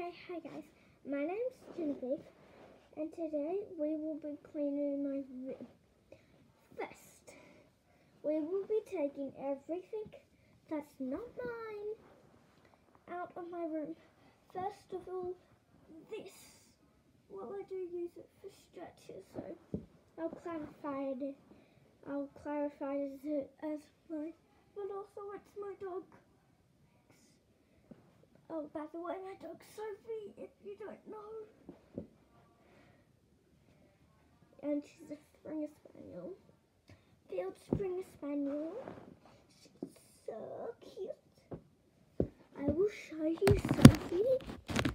Hi guys, my name's Genevieve and today we will be cleaning my room. First, we will be taking everything that's not mine out of my room. First of all, this. Well, I do use it for stretches, so I'll clarify it as mine, but also it's my dog. Oh, by the way, my dog's Sophie, if you don't know. And she's a Springer Spaniel. Field Springer Spaniel. She's so cute. I will show you Sophie.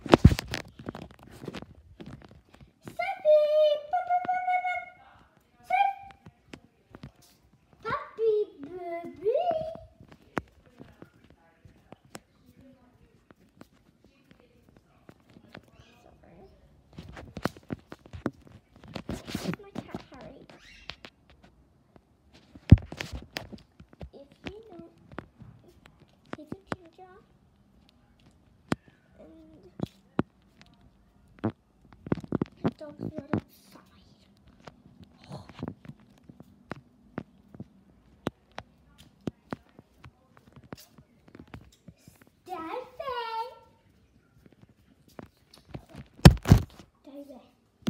Dog's right outside. Stay there.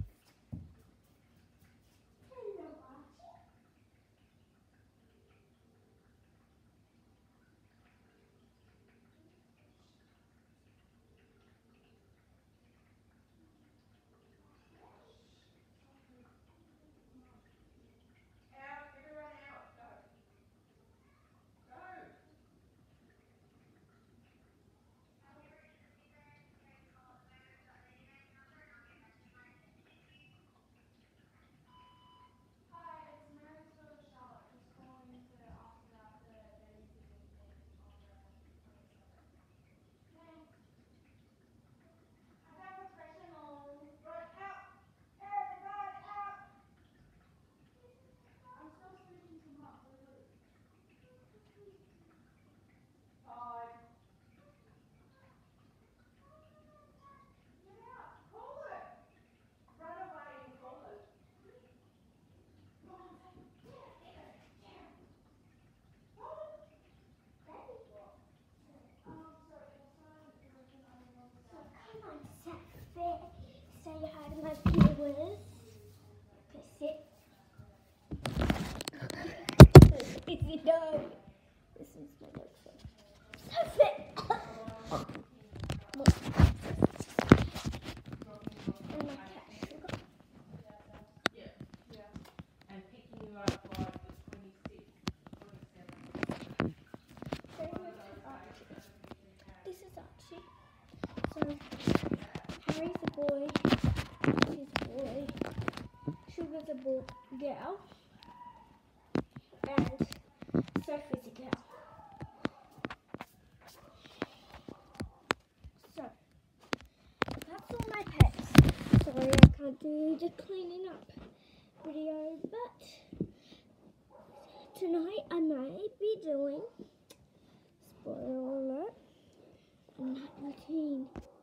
Say hi to my viewers. Okay, sit. If you don't, this is my dog. So sit. And my cat Sugar. And picking you up like the 26th, 27th. This is Archie. So Harry's a boy. She's a boy. Sugar's a girl. And Sophie's a girl. So that's all my pets. Sorry I can't do the cleaning up video, but tonight I might be doing, spoiler alert, a night routine.